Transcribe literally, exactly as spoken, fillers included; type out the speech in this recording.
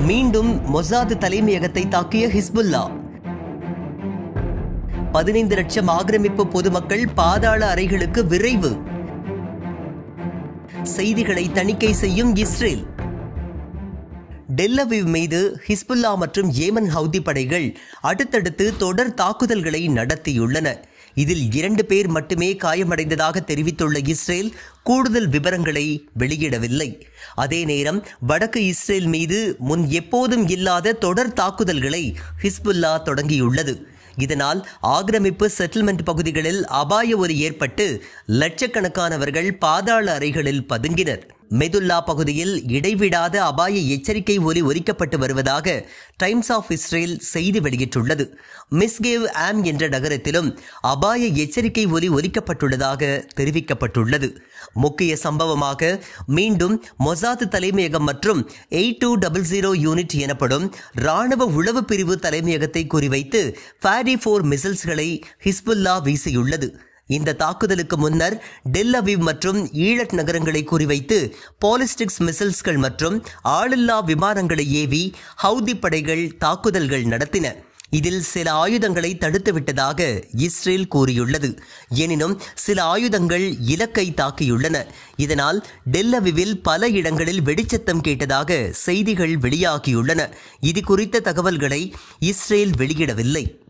மீண்டும் மொசாத் தலைமையகத்தை தாக்கிய ஹிஸ்புல்லா. பதினைந்து லட்சம் ஆக்கிரமிப்பு பொதுமக்கள் பாதாள அறைகளுக்கு விரைவு. செய்திகளை தணிக்கை செய்யும் இஸ்ரேல். டெல் அவீவ் மீது ஹிஸ்புல்லா மற்றும் ஏமன் ஹவுதி படைகள் அடுத்தடுத்து தொடர் தாக்குதல்களை நடத்தியுள்ளன. இதில் இரண்டு பேர் மட்டுமே காயமடைந்ததாக தெரிவித்துள்ள இஸ்ரேல் கூடுதல் விவரங்களை வெளியிடவில்லை. அதே நேரம் வடக்கு இஸ்ரேல் மீது முன் எப்போதும் இல்லாத தொடர் தாக்குதல்களை ஹிஸ்புல்லா தொடங்கியுள்ளது. இதனால் ஆக்கிரமிப்பு செட்டில்மெண்ட் பகுதிகளில் அபாய ஒலி ஏற்பட்டு லட்சக்கணக்கானவர்கள் பாதாள அறைகளில் பதுங்கினர். மெதுல்லா பகுதியில் இடைவிடாத அபாய எச்சரிக்கை ஒலி ஒலிக்கப்பட்டு வருவதாக டைம்ஸ் ஆஃப் இஸ்ரேல் செய்தி வெளியிட்டுள்ளது. மிஸ்கேவ் ஆம் என்ற நகரத்திலும் அபாய எச்சரிக்கை ஒலி ஒலிக்கப்பட்டுள்ளதாக தெரிவிக்கப்பட்டுள்ளது. முக்கிய சம்பவமாக மீண்டும் மொசாத் தலைமையகம் மற்றும் eight two double zero unit எனப்படும் ராணுவ உளவு பிரிவு தலைமையகத்தை குறிவைத்து ஃபேரி போர் மிசைல்ஸ்களை ஹிஸ்புல்லா வீசியுள்ளது. இந்த தாக்குதலுக்கு முன்னர் டெல் அவீவ் மற்றும் ஈழட் நகரங்களை குறிவைத்து பாலிஸ்டிக்ஸ் மிசைல்ஸ்கள் மற்றும் ஆளில்லா விமானங்களை ஏவி ஹவுதி படைகள் தாக்குதல்கள் நடத்தின. இதில் சில ஆயுதங்களை தடுத்துவிட்டதாக இஸ்ரேல் கூறியுள்ளது. எனினும் சில ஆயுதங்கள் இலக்கை தாக்கியுள்ளன. இதனால் டெல் அவீவில் பல இடங்களில் வெடிச்சத்தம் கேட்டதாக செய்திகள் வெளியாகியுள்ளன. இது குறித்த தகவல்களை இஸ்ரேல் வெளியிடவில்லை.